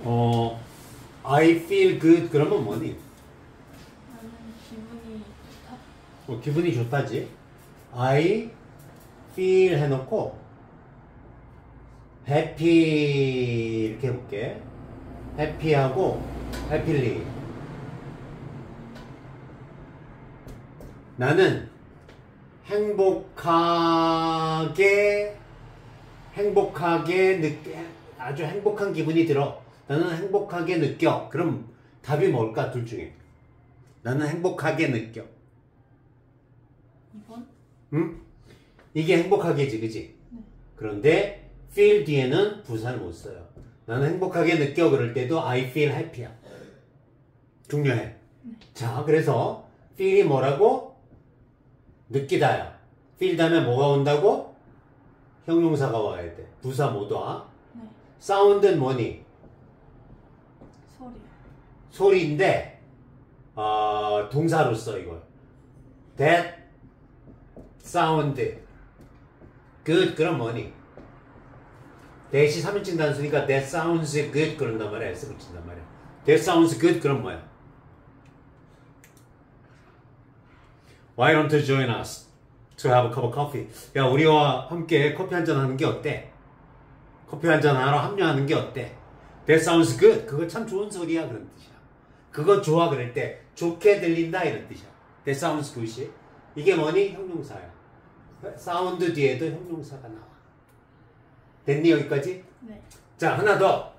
I feel good 그러면 뭐니? 나는 기분이 좋다. 기분이 좋다지. I feel 해놓고 happy 이렇게 해볼게. happy하고 happily. 나는 행복하게 아주 행복한 기분이 들어. 나는 행복하게 느껴. 그럼 답이 뭘까? 둘 중에. 나는 행복하게 느껴. 2번? 응? 이게 행복하게지, 그지? 네. 그런데 feel 뒤에는 부사를 못 써요. 나는 행복하게 느껴 그럴 때도 I feel happy야. 중요해. 네. 자, 그래서 feel이 뭐라고? 느끼다야. feel 다음에 뭐가 온다고? 형용사가 와야 돼. 부사 못 와. 네. 사운드는 뭐니? 소리. 소리인데 동사로 써 이걸. That sound good 그럼 뭐니? that이 3인칭 단수니까 that sounds good 그런단 말이야. S 붙인단 말이야. that sounds good 그럼 뭐야? Why don't you join us to have a cup of coffee? 야, 우리와 함께 커피 한잔 하는 게 어때? 커피 한잔 하러 합류하는 게 어때? That sounds good. 그거 참 좋은 소리야 그런 뜻이야. 그거 좋아 그럴 때 좋게 들린다 이런 뜻이야. That sounds good이. 이게 뭐니? 형용사야. 사운드 뒤에도 형용사가 나와. 됐니 여기까지? 네. 자, 하나 더.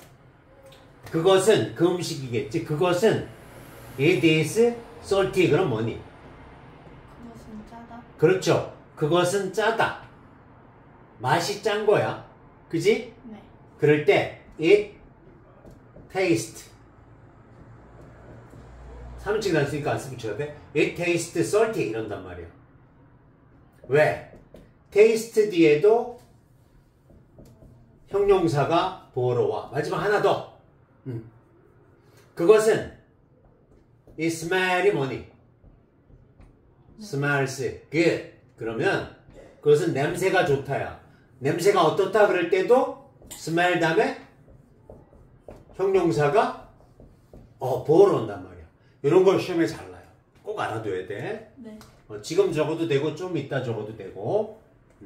그것은 그 음식이겠지. 그것은 it is salty. 그럼 뭐니? 그것은 짜다. 그렇죠. 그것은 짜다. 맛이 짠 거야. 그지? 네. 그럴 때 it taste 3인칭 단수니까 안 쓰붙여야 돼. It tastes salty 이런단 말이야. 왜? taste 뒤에도 형용사가 보러 와. 마지막 하나 더. 그것은 이 smell이 뭐니? smells good. 그러면 그것은 냄새가 좋다야. 냄새가 어떻다 그럴 때도 smell 다음에 형용사가 보러 온단 말이야. 이런 걸 시험에 잘 나요. 꼭 알아둬야 돼. 네. 지금 적어도 되고 좀 이따 적어도 되고.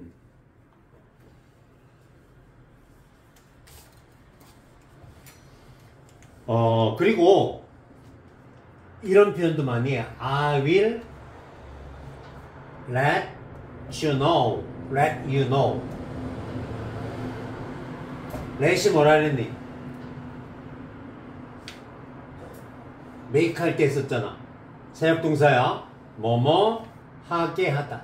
그리고 이런 표현도 많이 해. I will let you know. let you know. let이 뭐라 그랬니? make 할 때 썼잖아. 사역동사야. 뭐뭐 하게 하다.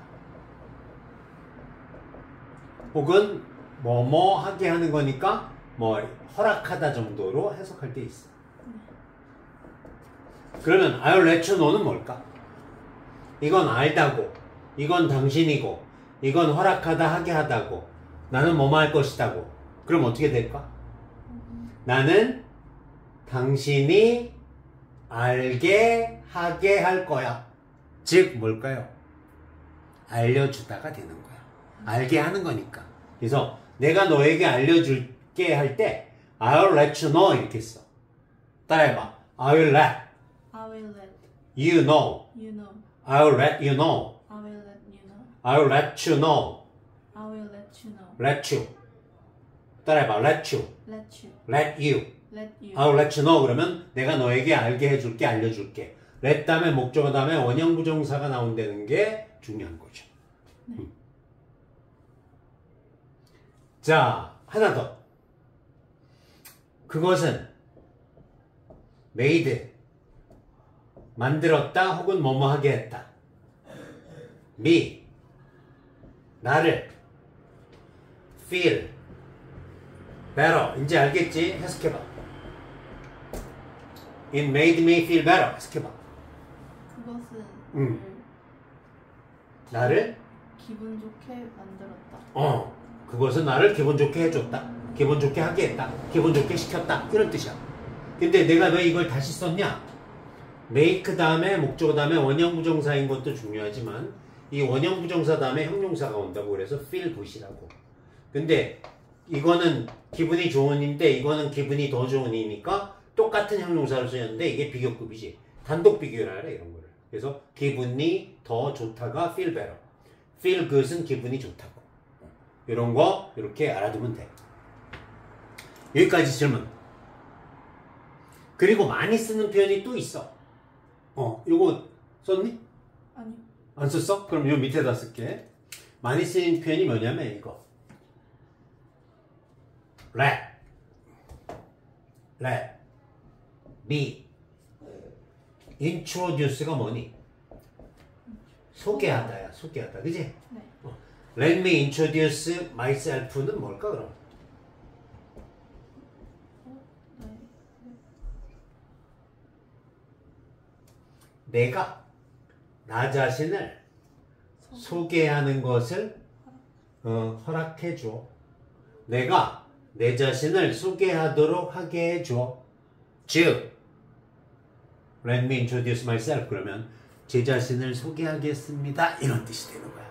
혹은 뭐뭐 하게 하는 거니까 뭐 허락하다 정도로 해석할 때 있어. 그러면 I'll let you know는 뭘까? 이건 알다고, 이건 당신이고, 이건 허락하다 하게 하다고, 나는 뭐뭐 할 것이다고. 그럼 어떻게 될까? 나는 당신이 알게 하게 할 거야. 즉 뭘까요? 알려주다가 되는 거야. 알게 하는 거니까. 그래서 내가 너에게 알려줄게 할 때 I'll let you know 이렇게 써. 따라해봐. I will let I will let you know. you know. I will let you know. I will let you know. I will let you know. I will let you know. Let you. 따라해봐. Let you. Let you. Let you. Let you. I will let you know 그러면 내가 너에게 알게 해줄게, 알려줄게. let 다음에 목적어 다음에 원형 부정사가 나온다는 게 중요한 거죠. 네. 자, 하나 더. 그것은 made 만들었다 혹은 뭐뭐 하게 했다. me 나를 feel better 이제 알겠지? 해석해봐. It made me feel better. 해석해봐. 그것은 나를 기분 좋게 만들었다. 그것은 나를 기분 좋게 해줬다. 기분 좋게 하게 했다. 기분 좋게 시켰다. 이런 뜻이야. 근데 내가 왜 이걸 다시 썼냐? make 다음에 목적어 다음에 원형 부정사인 것도 중요하지만 이 원형 부정사 다음에 형용사가 온다고 그래서 feel good이라고. 근데 이거는 기분이 좋은인데 이거는 기분이 더 좋은이니까 똑같은 형용사를 쓰였는데 이게 비교급이지. 단독 비교를 하래 이런 거를. 그래서 기분이 더 좋다가 feel better. feel good은 기분이 좋다고. 이런 거 이렇게 알아두면 돼. 여기까지 질문. 그리고 많이 쓰는 표현이 또 있어. 요거 썼니? 아니요. 안 썼어? 그럼 요 밑에다 쓸게. 많이 쓰는 표현이 뭐냐면 이거. let me introduce가 뭐니? 소개하다야, 소개하다. 그지? 네. Let me introduce myself는 뭘까 그럼? 네. 내가 나 자신을 소개하는 것을 허락해줘. 내가 내 자신을 소개하도록 하게 해줘. 즉, Let me introduce myself. 그러면 제 자신을 소개하겠습니다. 이런 뜻이 되는 거야.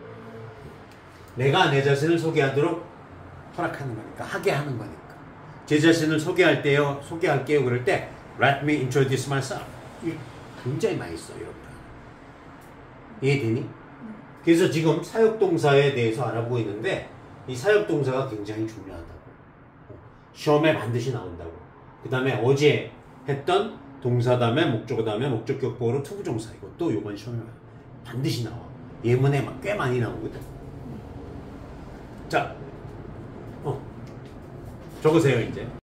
내가 내 자신을 소개하도록 허락하는 거니까, 하게 하는 거니까. 제 자신을 소개할게요. 그럴 때 Let me introduce myself. 굉장히 많이 써, 이런 거. 이해되니? 그래서 지금 사역동사에 대해서 알아보고 있는데 이 사역동사가 굉장히 중요하다고. 시험에 반드시 나온다고. 그 다음에 어제 했던 동사 다음에 목적어 다음에 목적 격보로 투부정사. 이것도 이번 시험에 반드시 나와. 예문에 꽤 많이 나오거든. 자, 적으세요 이제.